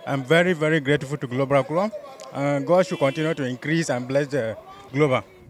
I'm very, very grateful to Global Club. God should continue to increase and bless the Global.